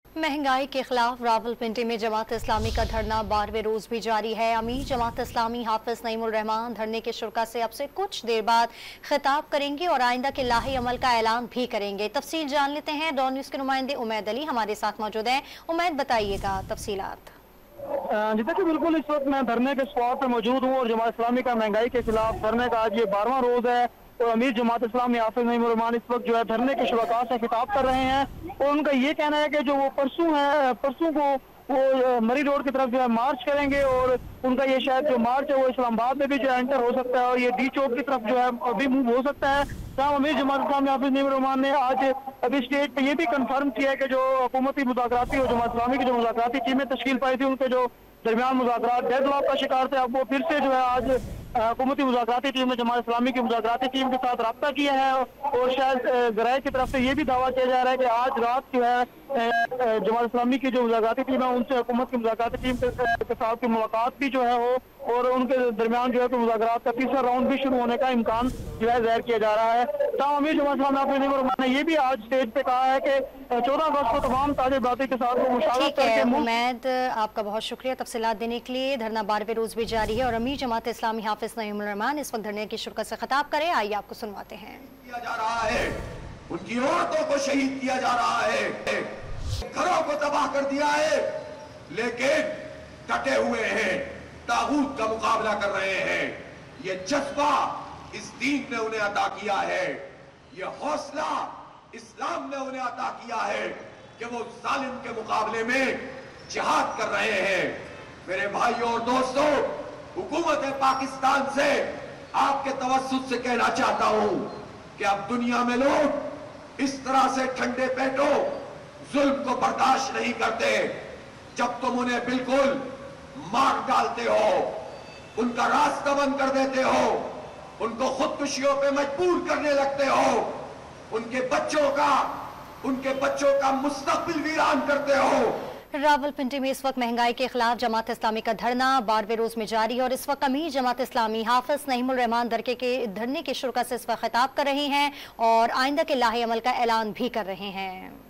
महंगाई के खिलाफ रावलपिंडी में जमात इस्लामी का धरना 12वें रोज भी जारी है। अमीर जमात इस्लामी हाफिज नईमुर रहमान धरने के शुरा से अब से कुछ देर बाद खिताब करेंगे और आइंदा के लाहे अमल का ऐलान भी करेंगे। तफसील जान लेते हैं। डॉन न्यूज़ के नुमाइंदे उमैद अली हमारे साथ मौजूद हैं। उमैद, बताइएगा तफसीलात। जी देखिए, बिल्कुल इस वक्त मैं धरने के स्पॉट पर मौजूद हूँ और जमात इस्लामी का महंगाई के खिलाफ धरने का आज ये 12वां रोज है। और अमीर जमात इस्लामी हाफिज नईमुर रहमान इस वक्त जो है धरने के शुरा से खिताब कर रहे हैं और उनका ये कहना है कि जो वो परसों को वो मरी रोड की तरफ जो है मार्च करेंगे और उनका ये शायद जो मार्च है वो इस्लामाबाद में भी जो एंटर हो सकता है और ये डी चौक की तरफ जो है अभी मूव हो सकता है। तमाम अमीर जमात इस्लामी हाफिज नईमुर रहमान ने आज अभी स्टेज पे ये भी कंफर्म किया है कि जो हुकूमती मुज़ाकराती और जमात इस्लामी की जो मुज़ाकराती टीमें तश्कील पाई थी उनके जो दरमियान मुज़ाकरात डेडलॉक का शिकार थे, अब वो फिर से जो है आज हुकूमती मुज़ाकराती टीम ने जमात इस्लामी की मुज़ाकराती टीम के साथ रब्ता किया है और शायद ज़राए की तरफ से ये भी दावा किया जा रहा है कि आज रात जो है जमात इस्लामी की जो मुज़ाकराती टीम है उनसे हुकूमत की मुज़ाकराती टीम के साथ की मुलाकात भी जो है हो और उनके दरमियान जो है मुज़ाकरात का तीसरा राउंड भी शुरू होने का इम्कान जो है ज़ाहिर किया जा रहा है। तमाम अमीर जमात इस्लामी हाफिज नईमुर रहमान ने ये भी आज स्टेज पे कहा है कि 14 अगस्त को तमाम ताजिर बाती के साथ मुशावरत करके उमैद, आपका बहुत शुक्रिया तफसीलात देने के लिए। धरना 12वें रोज भी जारी है और अमीर जमात इस्लामी हाफिज नईमुर रहमान इस वक्त धरने की शुरुआत से खिताब करे। आइए आपको सुनवाते हैं। किया जा रहा है, उनकी औरतों को शहीद किया जा रहा है, घरों को तबाह कर दिया है, लेकिन डटे हुए हैं, तागूत का मुकाबला कर रहे हैं। ये जज्बा इस दीन ने उन्हें अता किया है, ये हौसला इस्लाम ने उन्हें अता किया है कि वो जालिम के मुकाबले में जिहाद कर रहे हैं। मेरे भाइयों और दोस्तों, हुकूमत पाकिस्तान से आपके तवस्सुत से कहना चाहता हूं कि अब दुनिया में लोग इस तरह से ठंडे पेटों जुल्म को बर्दाश्त नहीं करते। जब तुम उन्हें बिल्कुल मार डालते हो, उनका रास्ता बंद कर देते हो, उनको खुदकुशियों पे मजबूर करने लगते हो, उनके बच्चों का मुस्तकबिल वीरान करते हो। रावलपिंडी में इस वक्त महंगाई के खिलाफ जमात इस्लामी का धरना 12वें रोज में जारी है और इस वक्त अमीर जमात इस्लामी हाफिज नईमुर रहमान धरने के शुरा से इस वक्त खिताब कर रहे हैं और आइंदा के लाहे अमल का ऐलान भी कर रहे हैं।